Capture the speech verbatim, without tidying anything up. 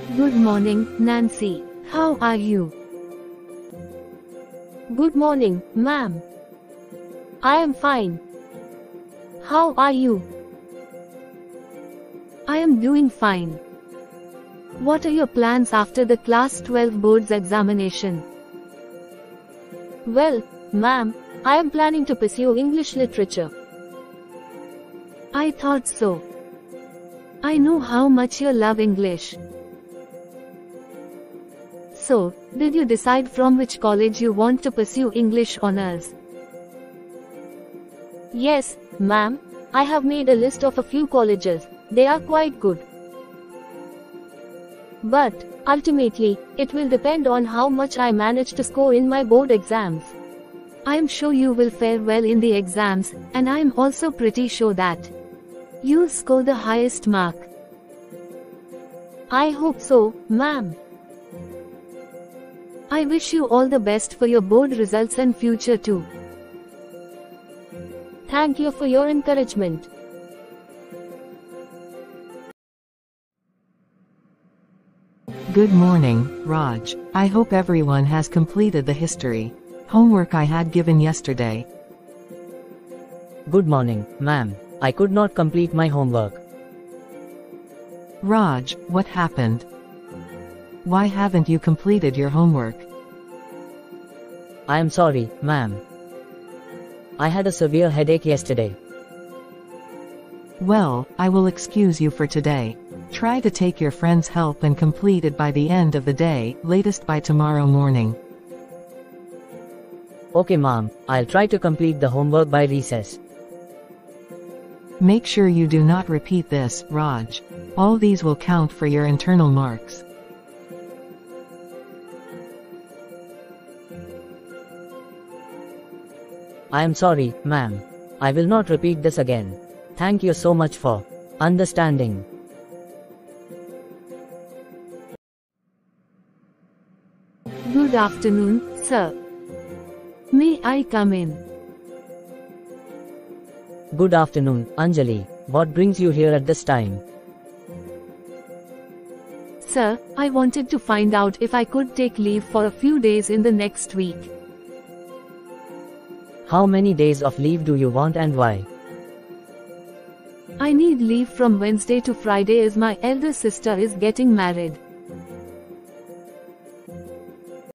Good morning, Nancy. How are you? Good morning, ma'am. I am fine. How are you? I am doing fine. What are your plans after the Class twelve board's examination? Well, ma'am, I am planning to pursue English literature. I thought so. I know how much you love English. So, did you decide from which college you want to pursue English honors? Yes, ma'am, I have made a list of a few colleges. They are quite good. But, ultimately, it will depend on how much I manage to score in my board exams. I am sure you will fare well in the exams, and I am also pretty sure that you'll score the highest mark. I hope so, ma'am. I wish you all the best for your board results and future too. Thank you for your encouragement. Good morning, Raj. I hope everyone has completed the history homework I had given yesterday. Good morning, ma'am. I could not complete my homework. Raj, what happened? Why haven't you completed your homework? I am sorry, ma'am. I had a severe headache yesterday. Well, I will excuse you for today. Try to take your friend's help and complete it by the end of the day, latest by tomorrow morning. Okay, ma'am, I'll try to complete the homework by recess. Make sure you do not repeat this, Raj. All these will count for your internal marks. I am sorry, ma'am. I will not repeat this again. Thank you so much for understanding. Good afternoon, sir. May I come in? Good afternoon, Anjali. What brings you here at this time? Sir, I wanted to find out if I could take leave for a few days in the next week. How many days of leave do you want and why? I need leave from Wednesday to Friday as my elder sister is getting married.